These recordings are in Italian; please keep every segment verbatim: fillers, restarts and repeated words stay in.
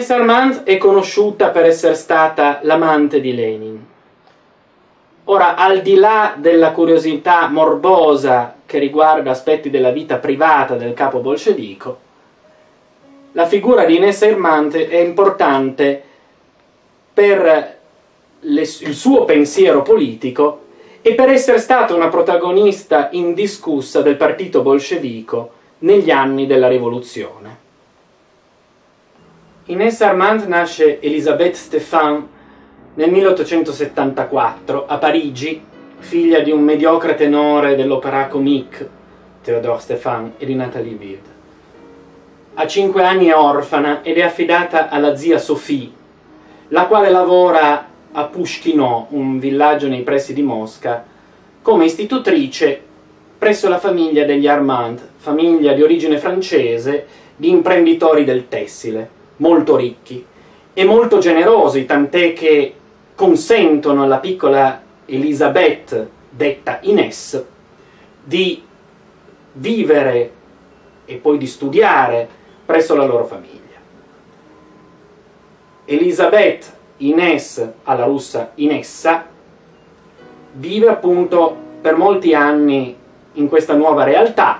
Inès Armand è conosciuta per essere stata l'amante di Lenin. Ora, al di là della curiosità morbosa che riguarda aspetti della vita privata del capo bolscevico, la figura di Inès Armand è importante per le, il suo pensiero politico e per essere stata una protagonista indiscussa del partito bolscevico negli anni della rivoluzione. Inès Armand nasce Elisabeth Stéphane nel milleottocentosettantaquattro a Parigi, figlia di un mediocre tenore dell'opéra comique, Théodore Stéphane, e di Nathalie Wirth. A cinque anni è orfana ed è affidata alla zia Sophie, la quale lavora a Pushkino, un villaggio nei pressi di Mosca, come istitutrice presso la famiglia degli Armand, famiglia di origine francese di imprenditori del tessile, molto ricchi e molto generosi, tant'è che consentono alla piccola Elisabeth, detta Inès, di vivere e poi di studiare presso la loro famiglia. Elisabeth Inès, alla russa Inessa, vive appunto per molti anni in questa nuova realtà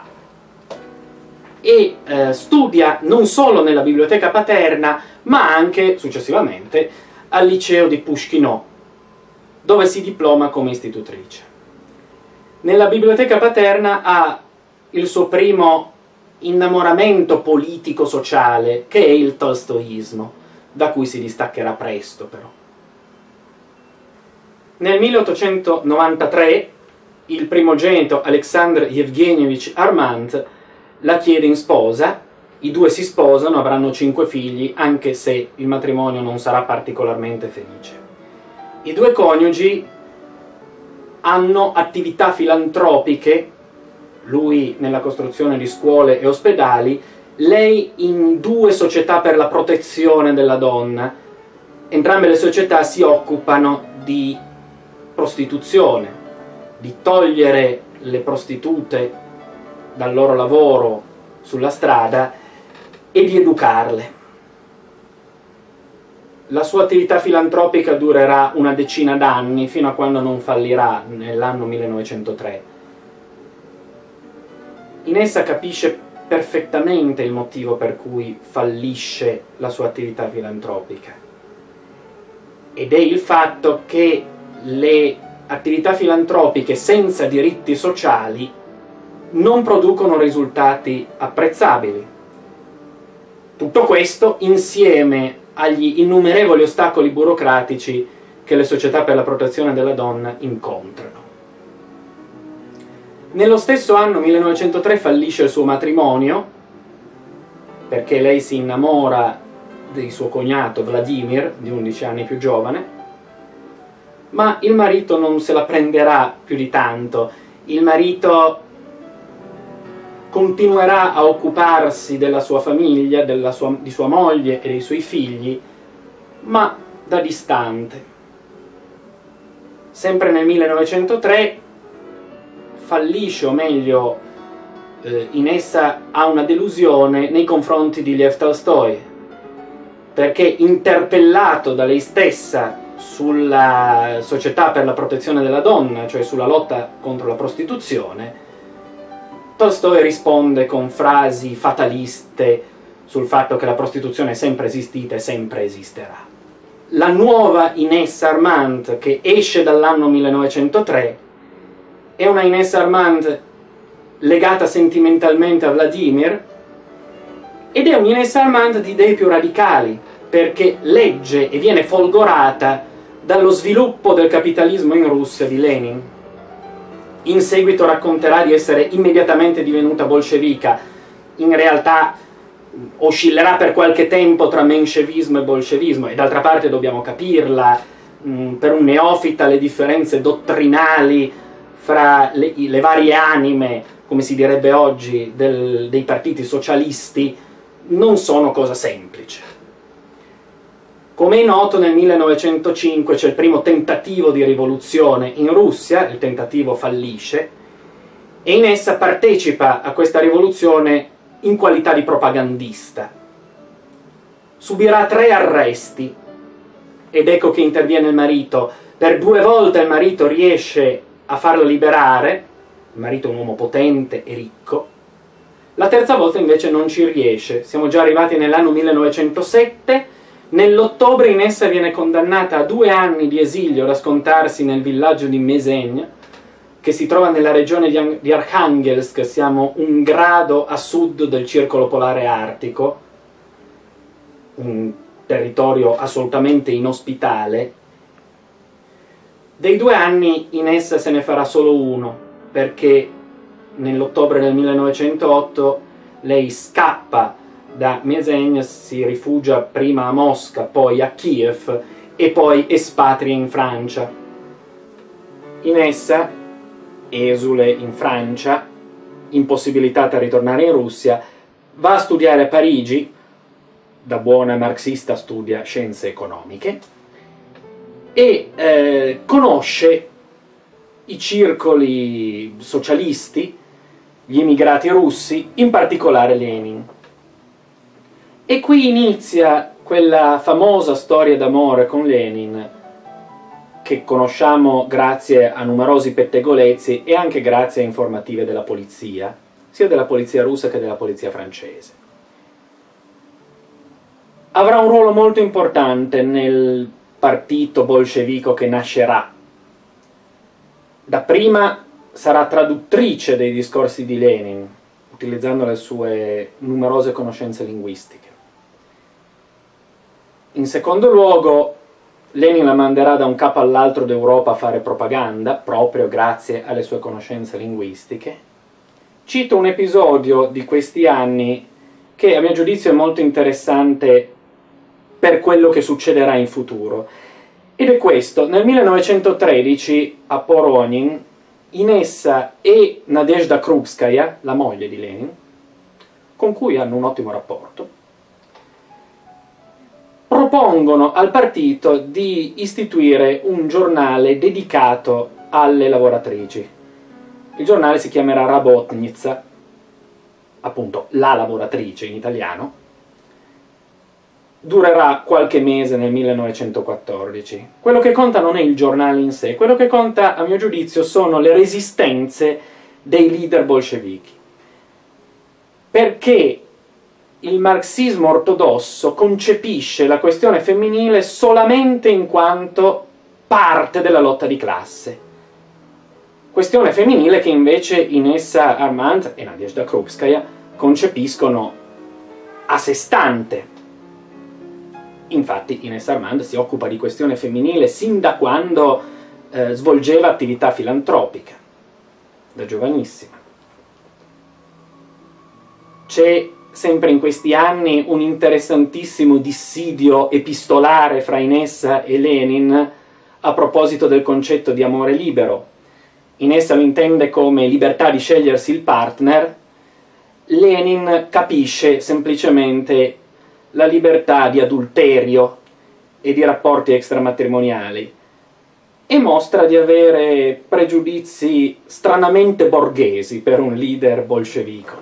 e eh, studia non solo nella biblioteca paterna, ma anche successivamente al liceo di Pushkino, dove si diploma come istitutrice. Nella biblioteca paterna ha il suo primo innamoramento politico-sociale, che è il tolstoismo, da cui si distaccherà presto però. Nel milleottocentonovantatré il primogenito Alexandr Yevgenievich Armand la chiede in sposa, i due si sposano, avranno cinque figli, anche se il matrimonio non sarà particolarmente felice. I due coniugi hanno attività filantropiche, lui nella costruzione di scuole e ospedali, lei in due società per la protezione della donna. Entrambe le società si occupano di prostituzione, di togliere le prostitute dal loro lavoro sulla strada e di educarle. La sua attività filantropica durerà una decina d'anni, fino a quando non fallirà nell'anno millenovecentotre. Inessa capisce perfettamente il motivo per cui fallisce la sua attività filantropica, ed è il fatto che le attività filantropiche senza diritti sociali non producono risultati apprezzabili. Tutto questo insieme agli innumerevoli ostacoli burocratici che le società per la protezione della donna incontrano. Nello stesso anno millenovecentotre fallisce il suo matrimonio, perché lei si innamora di suo cognato Vladimir, di undici anni più giovane, ma il marito non se la prenderà più di tanto. Il marito continuerà a occuparsi della sua famiglia, della sua, di sua moglie e dei suoi figli, ma da distante. Sempre nel millenovecentotre fallisce, o meglio, eh, Inessa ha una delusione nei confronti di Lev Tolstoi, perché interpellato da lei stessa sulla società per la protezione della donna, cioè sulla lotta contro la prostituzione, Tolstoi risponde con frasi fataliste sul fatto che la prostituzione è sempre esistita e sempre esisterà. La nuova Inès Armand, che esce dall'anno millenovecentotre, è una Inès Armand legata sentimentalmente a Vladimir, ed è un'Inès Armand di idee più radicali, perché legge e viene folgorata dallo sviluppo del capitalismo in Russia di Lenin. In seguito racconterà di essere immediatamente divenuta bolscevica. In realtà oscillerà per qualche tempo tra menscevismo e bolscevismo, e d'altra parte dobbiamo capirla, mh, per un neofita le differenze dottrinali fra le, le varie anime, come si direbbe oggi, del, dei partiti socialisti, non sono cosa semplice. Come è noto, nel millenovecentocinque c'è il primo tentativo di rivoluzione in Russia, il tentativo fallisce, e Inessa partecipa a questa rivoluzione in qualità di propagandista. subirà tre arresti, ed ecco che interviene il marito. Per due volte il marito riesce a farla liberare, il marito è un uomo potente e ricco, la terza volta invece non ci riesce. Siamo già arrivati nell'anno millenovecentosette, nell'ottobre Inessa viene condannata a due anni di esilio da scontarsi nel villaggio di Mezeny, che si trova nella regione di, di Arkhangelsk. Siamo un grado a sud del circolo polare artico, un territorio assolutamente inospitale. Dei due anni Inessa se ne farà solo uno, perché nell'ottobre del millenovecentootto lei scappa da Mezeny, si rifugia prima a Mosca, poi a Kiev e poi espatria in Francia. Inessa, esule in Francia, impossibilitata a ritornare in Russia, va a studiare a Parigi. Da buona marxista studia scienze economiche e eh, conosce i circoli socialisti, gli emigrati russi, in particolare Lenin. E qui inizia quella famosa storia d'amore con Lenin, che conosciamo grazie a numerosi pettegolezzi e anche grazie a informative della polizia, sia della polizia russa che della polizia francese. Avrà un ruolo molto importante nel partito bolscevico che nascerà. Dapprima sarà traduttrice dei discorsi di Lenin, utilizzando le sue numerose conoscenze linguistiche. In secondo luogo, Lenin la manderà da un capo all'altro d'Europa a fare propaganda, proprio grazie alle sue conoscenze linguistiche. Cito un episodio di questi anni che a mio giudizio è molto interessante per quello che succederà in futuro. Ed è questo: nel millenovecentotredici a Poronin, Inessa e Nadezhda Krupskaya, la moglie di Lenin, con cui hanno un ottimo rapporto, propongono al partito di istituire un giornale dedicato alle lavoratrici. Il giornale si chiamerà Rabotnitsa, appunto la lavoratrice in italiano. Durerà qualche mese nel millenovecentoquattordici. Quello che conta non è il giornale in sé, quello che conta, a mio giudizio, sono le resistenze dei leader bolscevichi. Perché il marxismo ortodosso concepisce la questione femminile solamente in quanto parte della lotta di classe. Questione femminile che invece Inessa Armand e Nadezhda Krupskaya concepiscono a sé stante. Infatti Inessa Armand si occupa di questione femminile sin da quando eh, svolgeva attività filantropica, da giovanissima. C'è sempre in questi anni un interessantissimo dissidio epistolare fra Inessa e Lenin a proposito del concetto di amore libero. Inessa lo intende come libertà di scegliersi il partner, Lenin capisce semplicemente la libertà di adulterio e di rapporti extramatrimoniali e mostra di avere pregiudizi stranamente borghesi per un leader bolscevico.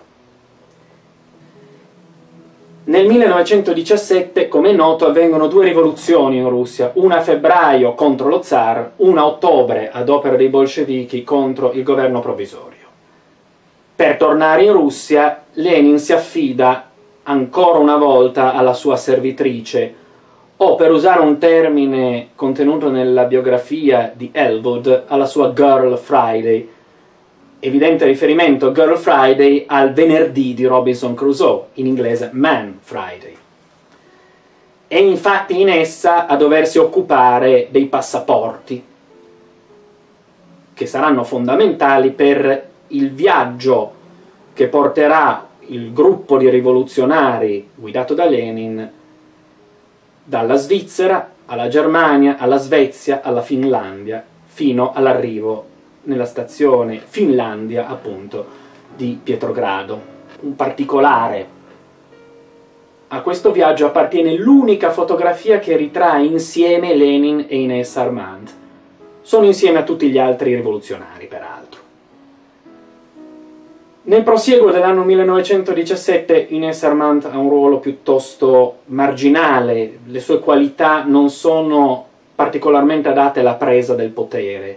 Nel millenovecentodiciassette, come è noto, avvengono due rivoluzioni in Russia, una a febbraio contro lo zar, una a ottobre ad opera dei bolscevichi contro il governo provvisorio. Per tornare in Russia, Lenin si affida ancora una volta alla sua servitrice, o per usare un termine contenuto nella biografia di Elwood, alla sua Girl Friday, evidente riferimento Girl Friday al venerdì di Robinson Crusoe, in inglese Man Friday. È infatti Inessa a doversi occupare dei passaporti, che saranno fondamentali per il viaggio che porterà il gruppo di rivoluzionari guidato da Lenin dalla Svizzera alla Germania, alla Svezia, alla Finlandia, fino all'arrivo nella stazione Finlandia, appunto, di Pietrogrado. Un particolare: a questo viaggio appartiene l'unica fotografia che ritrae insieme Lenin e Inessa Armand. Sono insieme a tutti gli altri rivoluzionari, peraltro. Nel prosieguo dell'anno millenovecentodiciassette Ines Armand ha un ruolo piuttosto marginale, le sue qualità non sono particolarmente adatte alla presa del potere,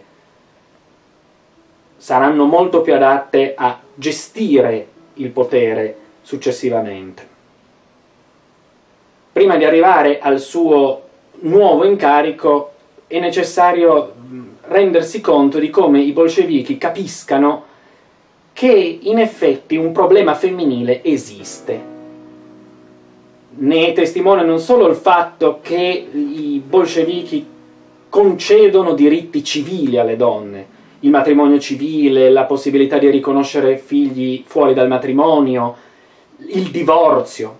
saranno molto più adatte a gestire il potere successivamente. Prima di arrivare al suo nuovo incarico è necessario rendersi conto di come i bolscevichi capiscano che in effetti un problema femminile esiste. Ne è testimone non solo il fatto che i bolscevichi concedono diritti civili alle donne, il matrimonio civile, la possibilità di riconoscere figli fuori dal matrimonio, il divorzio,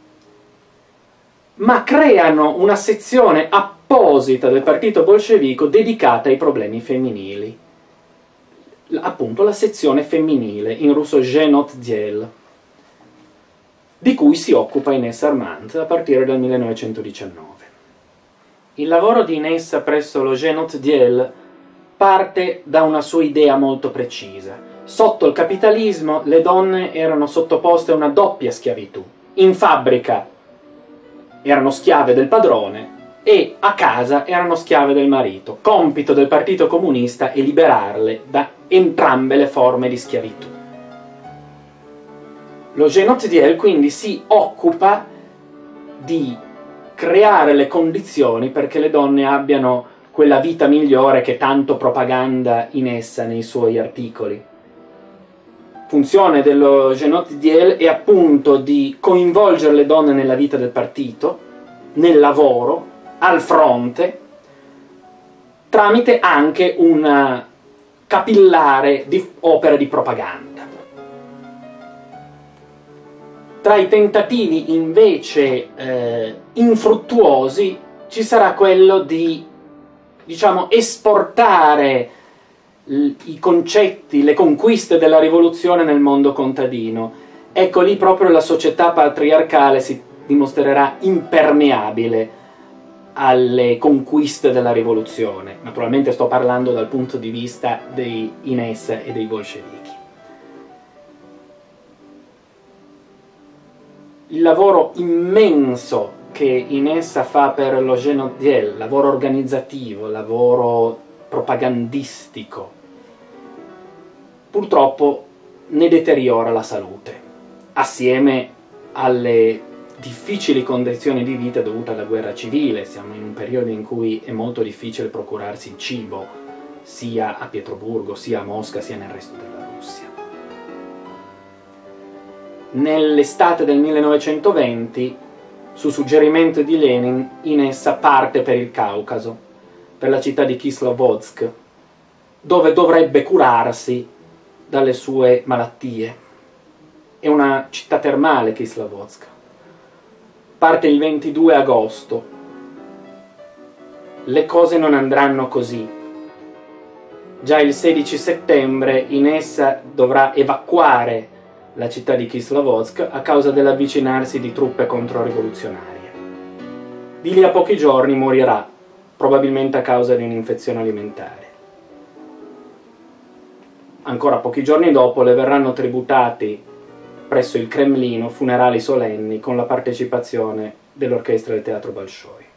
ma creano una sezione apposita del partito bolscevico dedicata ai problemi femminili. Appunto la sezione femminile, in russo Zhenotdel, di cui si occupa Ines Armand a partire dal millenovecentodiciannove. Il lavoro di Ines presso lo Zhenotdel parte da una sua idea molto precisa. Sotto il capitalismo le donne erano sottoposte a una doppia schiavitù. In fabbrica erano schiave del padrone e a casa erano schiave del marito. Compito del Partito Comunista è liberarle da entrambe le forme di schiavitù. Lo Zhenotdel quindi si occupa di creare le condizioni perché le donne abbiano quella vita migliore che tanto propaganda in essa nei suoi articoli. Funzione dello Zhenotdel è appunto di coinvolgere le donne nella vita del partito, nel lavoro, al fronte, tramite anche una capillare di opera di propaganda. Tra i tentativi invece eh, infruttuosi ci sarà quello di, diciamo, esportare i concetti, le conquiste della rivoluzione nel mondo contadino. Ecco, lì proprio la società patriarcale si dimostrerà impermeabile alle conquiste della rivoluzione. Naturalmente sto parlando dal punto di vista dei Ines e dei bolscevichi. Il lavoro immenso che Ines fa per lo Zhenotdel, lavoro organizzativo, lavoro propagandistico, purtroppo ne deteriora la salute, assieme alle difficili condizioni di vita dovute alla guerra civile. Siamo in un periodo in cui è molto difficile procurarsi il cibo, sia a Pietroburgo, sia a Mosca, sia nel resto della Russia. Nell'estate del millenovecentoventi, su suggerimento di Lenin, Ines parte per il Caucaso, per la città di Kislovodsk, dove dovrebbe curarsi dalle sue malattie. È una città termale Kislovodsk. Parte il ventidue agosto. Le cose non andranno così. Già il sedici settembre Ines dovrà evacuare la città di Kislovodsk a causa dell'avvicinarsi di truppe controrivoluzionarie. Di lì a pochi giorni morirà, probabilmente a causa di un'infezione alimentare. Ancora pochi giorni dopo le verranno tributati presso il Cremlino funerali solenni con la partecipazione dell'orchestra del Teatro Bolshoi.